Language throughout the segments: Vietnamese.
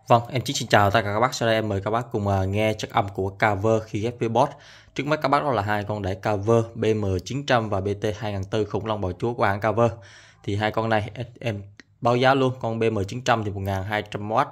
Vâng, em Chí xin chào tất cả các bác. Sau đây em mời các bác cùng nghe chất âm của cover khi ghép với boss. Trước mắt các bác đó là hai con đẩy cover BM900 và BT2004 khủng long bào chúa của hãng cover. Thì hai con này em báo giá luôn. Con BM900 thì 1200W,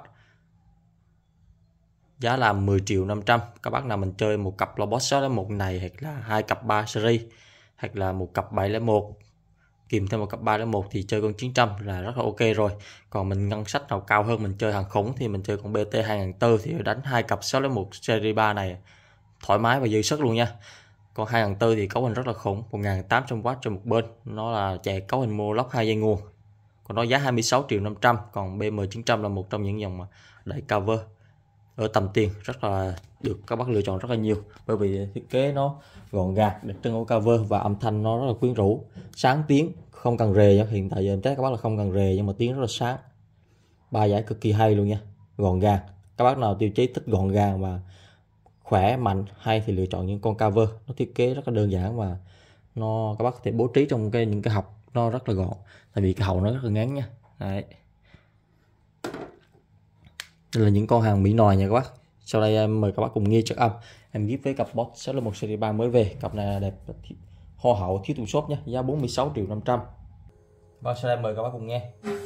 giá là 10 triệu 500. Các bác nào mình chơi một cặp lo boss shot một này, hoặc là hai cặp 3 series, hoặc là một cặp 701 kèm thêm một cặp 301 thì chơi con 900 là rất là ok rồi. Còn mình ngân sách nào cao hơn, mình chơi hàng khủng thì mình chơi con BT2004 thì đánh hai cặp 601 series 3 này thoải mái và dư sức luôn nha. Con 2004 thì cấu hình rất là khủng, 1800W cho một bên, nó là chạy cấu hình Moloch 2 dây nguồn. Còn nó giá 26 triệu 500. Còn BM900 là một trong những dòng mà đẩy cover ở tầm tiền rất là được các bác lựa chọn rất là nhiều, bởi vì thiết kế nó gọn gàng, đặc trưng của cover và âm thanh nó rất là quyến rũ, sáng tiếng, không cần rề. Hiện tại giờ em test các bác là không cần rề nhưng mà tiếng rất là sáng, ba giải cực kỳ hay luôn nha, gọn gàng. Các bác nào tiêu chí thích gọn gàng và khỏe mạnh hay thì lựa chọn những con cover, nó thiết kế rất là đơn giản và các bác có thể bố trí trong những cái hộc nó rất là gọn, tại vì cái hậu nó rất là ngắn nha. Đấy, đây là những con hàng Mỹ nòi nha các bác. Sau đây em mời các bác cùng nghe chất âm em ghép với cặp boss 601 series 3 mới về. Cặp này là đẹp, hoa hậu, thiếu thùng shop nhé, giá 46 triệu 500. Và sau đây mời các bác cùng nghe.